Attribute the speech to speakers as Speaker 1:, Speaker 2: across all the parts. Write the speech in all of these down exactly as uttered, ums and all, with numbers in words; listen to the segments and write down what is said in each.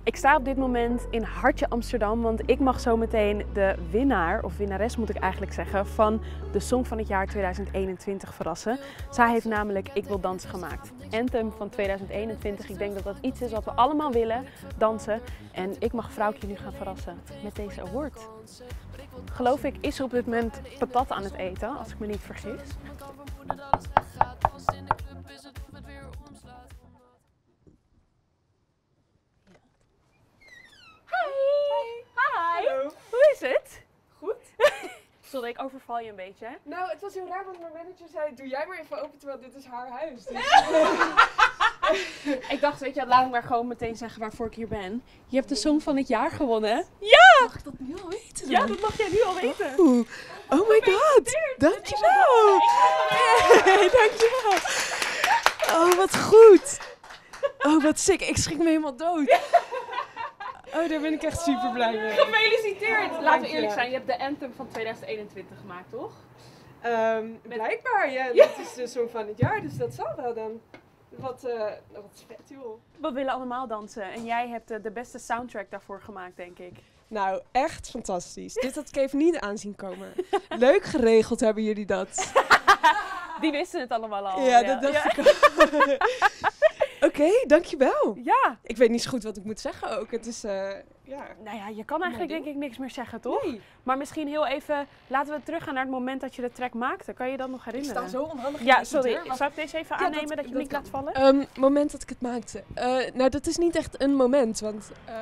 Speaker 1: Ik sta op dit moment in Hartje Amsterdam, want ik mag zo meteen de winnaar, of winnares moet ik eigenlijk zeggen, van de Song van het jaar tweeduizend eenentwintig verrassen. Zij heeft namelijk Ik Wil Dansen gemaakt. Anthem van tweeduizend eenentwintig. Ik denk dat dat iets is wat we allemaal willen, dansen. En ik mag Vrouwtje nu gaan verrassen met deze award. Geloof ik is ze op dit moment patat aan het eten, als ik me niet vergis. Hoe is het?
Speaker 2: Goed.
Speaker 1: Sorry, ik overval je een beetje, hè?
Speaker 2: Nou, het was heel raar, want mijn manager zei, doe jij maar even open, terwijl dit is haar huis. Dus...
Speaker 1: Ik dacht, weet je, laat ik maar gewoon meteen zeggen waarvoor ik hier ben. Je hebt de Song van het jaar gewonnen.
Speaker 2: Ja! Mag ik dat nu al weten?
Speaker 1: Ja, dat mag jij nu al weten.
Speaker 2: Oeh. Oh my god, dankjewel. Hey, dankjewel. Oh, wat goed. Oh, wat sick. Ik schrik me helemaal dood. Oh, daar ben ik echt super blij mee.
Speaker 1: Gefeliciteerd! Laten we eerlijk zijn, je hebt de Anthem van tweeduizend eenentwintig gemaakt, toch?
Speaker 2: Um, blijkbaar, ja. Dat is de Song van het jaar, dus dat zal wel dan. Wat, uh, wat vet, joh.
Speaker 1: We willen allemaal dansen en jij hebt uh, de beste soundtrack daarvoor gemaakt, denk ik.
Speaker 2: Nou, echt fantastisch. Dit had ik even niet aanzien komen. Leuk geregeld hebben jullie dat.
Speaker 1: Die wisten het allemaal al.
Speaker 2: Ja, dat dacht
Speaker 1: ja.
Speaker 2: ik al. Oké, okay, dankjewel.
Speaker 1: Ja.
Speaker 2: Ik weet niet zo goed wat ik moet zeggen ook. Het is, uh, ja...
Speaker 1: Nou ja, je kan eigenlijk denk ik niks meer zeggen, toch?
Speaker 2: Nee.
Speaker 1: Maar misschien heel even, laten we teruggaan naar het moment dat je de track maakte. Kan je dat nog herinneren?
Speaker 2: Ik sta zo onhandig in
Speaker 1: Ja, sorry.
Speaker 2: deur, maar...
Speaker 1: Zal ik deze even
Speaker 2: ja,
Speaker 1: aannemen
Speaker 2: dat,
Speaker 1: dat je
Speaker 2: dat
Speaker 1: niet
Speaker 2: kan.
Speaker 1: laat vallen?
Speaker 2: Het um, moment dat ik het maakte. Uh, nou, dat is niet echt een moment, want... Uh,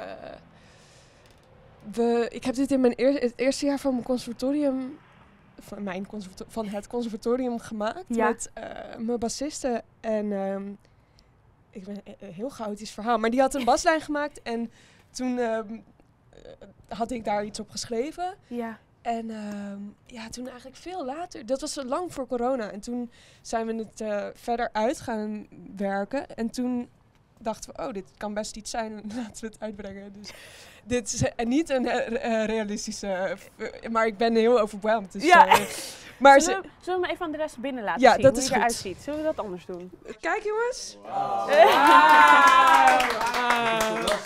Speaker 2: we, ik heb dit in mijn eer, het eerste jaar van mijn conservatorium... Van, mijn conservator, van het conservatorium gemaakt.
Speaker 1: Ja.
Speaker 2: Met uh, mijn bassiste en... Um, ik ben een heel chaotisch verhaal, maar die had een baslijn gemaakt en toen uh, had ik daar iets op geschreven.
Speaker 1: Ja.
Speaker 2: En uh, ja, toen eigenlijk veel later, dat was lang voor corona, en toen zijn we het uh, verder uit gaan werken. En toen dachten we, oh, dit kan best iets zijn, laten we het uitbrengen. Dus dit is uh, niet een uh, realistische, uh, maar ik ben heel overweldigd. Dus,
Speaker 1: ja.
Speaker 2: Uh, maar
Speaker 1: zullen, we, zullen we hem even aan de rest binnen laten
Speaker 2: ja,
Speaker 1: zien,
Speaker 2: dat
Speaker 1: hoe
Speaker 2: is
Speaker 1: hij eruit
Speaker 2: goed.
Speaker 1: ziet? Zullen we dat anders doen?
Speaker 2: Kijk jongens.
Speaker 3: Wow.
Speaker 2: Wow. Wow.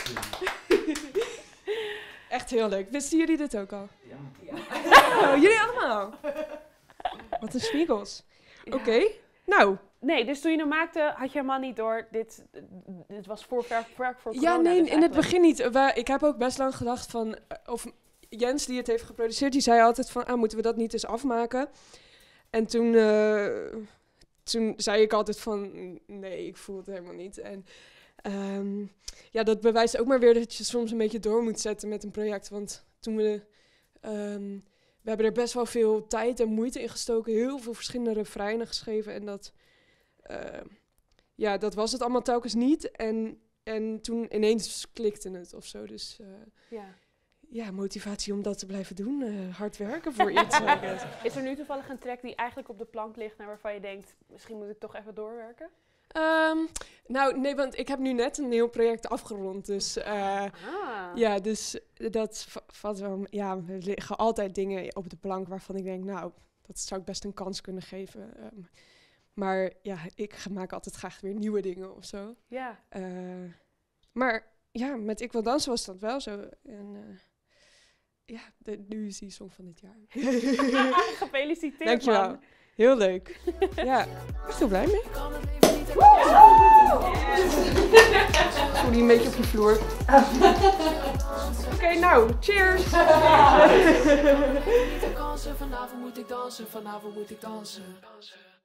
Speaker 2: Echt heel leuk. Wisten jullie dit ook al?
Speaker 3: Ja.
Speaker 2: Ja. Oh, jullie allemaal? Wat een spiegels.
Speaker 1: Ja.
Speaker 2: Oké, okay. Nou.
Speaker 1: Nee, dus toen je hem maakte, had je helemaal niet door, dit, dit was voor werk voor, voor corona.
Speaker 2: Ja, nee,
Speaker 1: dus
Speaker 2: in het begin niet. We, ik heb ook best lang gedacht van, of Jens die het heeft geproduceerd, die zei altijd van, ah, moeten we dat niet eens afmaken? En toen, uh, toen zei ik altijd van, nee, ik voel het helemaal niet. En um, ja, dat bewijst ook maar weer dat je soms een beetje door moet zetten met een project. Want toen we, um, we hebben er best wel veel tijd en moeite in gestoken, heel veel verschillende refreinen geschreven en dat, uh, ja, dat was het allemaal telkens niet. En, en toen ineens klikte het of zo, dus... Uh,
Speaker 1: ja.
Speaker 2: Ja, motivatie om dat te blijven doen. Uh, hard werken voor iets.
Speaker 1: Is er nu toevallig een track die eigenlijk op de plank ligt, naar waarvan je denkt, misschien moet ik toch even doorwerken?
Speaker 2: Um, nou, nee, want ik heb nu net een heel project afgerond. Dus uh,
Speaker 1: ah.
Speaker 2: ja, dus dat valt wel... Ja, er liggen altijd dingen op de plank waarvan ik denk, nou, dat zou ik best een kans kunnen geven. Um, maar ja, ik maak altijd graag weer nieuwe dingen of zo.
Speaker 1: Ja.
Speaker 2: Uh, maar ja, met Ik Wil Dansen was dat wel zo. En, uh, ja, de, nu is die Song van dit jaar.
Speaker 1: Gefeliciteerd,
Speaker 2: dankjewel.
Speaker 1: Man.
Speaker 2: Heel leuk. Ja, echt heel blij mee. Voel die een beetje op je vloer. Oké, okay, nou, cheers.
Speaker 4: Vanavond moet ik dansen, vanavond moet ik dansen.